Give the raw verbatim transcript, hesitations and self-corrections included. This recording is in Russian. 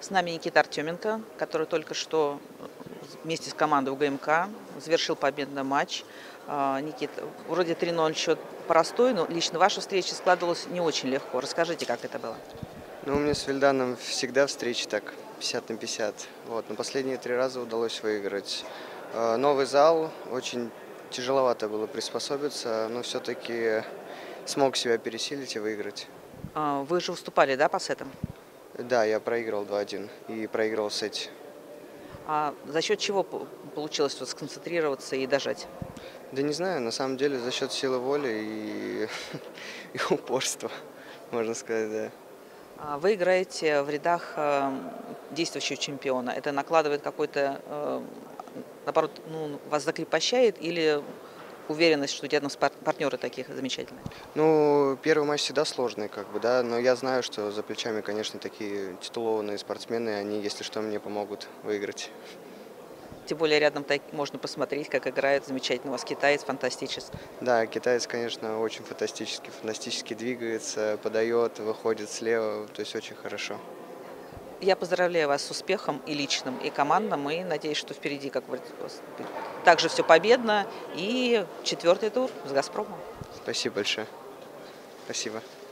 С нами Никита Артеменко, который только что вместе с командой УГМК завершил победный матч. А, Никит, вроде три ноль счет простой, но лично ваша встреча складывалась не очень легко. Расскажите, как это было? Ну, у меня с Вильданом всегда встречи так пятьдесят на пятьдесят. Вот, но последние три раза удалось выиграть. Э, Новый зал, очень тяжеловато было приспособиться, но все-таки смог себя пересилить и выиграть. А, Вы же уступали, да, по сетам? Да, я проиграл два один и проиграл сет. А за счет чего п- получилось вот сконцентрироваться и дожать? Да не знаю, на самом деле за счет силы воли и, и упорства, можно сказать, да. А Вы играете в рядах э, действующего чемпиона. Это накладывает какой-то, э, наоборот, ну, вас закрепощает или уверенность, что рядом с пар- партнеры таких замечательные? Ну, первый матч всегда сложный, как бы, да, но я знаю, что за плечами, конечно, такие титулованные спортсмены, они, если что, мне помогут выиграть. Тем более рядом так можно посмотреть, как играет замечательно у вас китаец, фантастически. Да, китаец, конечно, очень фантастически, фантастически двигается, подает, выходит слева, то есть очень хорошо. Я поздравляю вас с успехом и личным, и командным, и надеюсь, что впереди, как говорится, у вас будет также все победно. И четвертый тур с «Газпромом». Спасибо большое. Спасибо.